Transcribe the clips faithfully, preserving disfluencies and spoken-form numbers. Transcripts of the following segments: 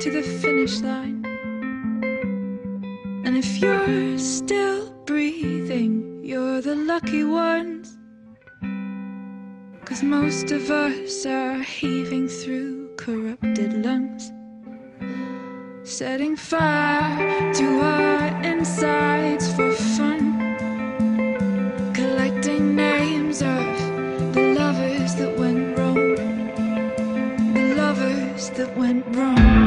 to the finish line. And if you're still breathing, you're the lucky ones. 'Cause most of us are heaving through corrupted lungs, setting fire to our insides for fun, collecting names of the lovers that went wrong, the lovers that went wrong.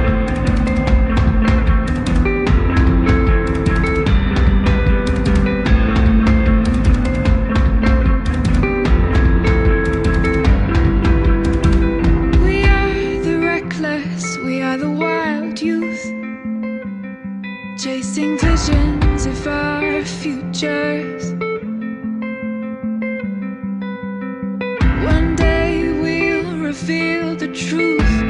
Chasing visions of our futures. One day we'll reveal the truth.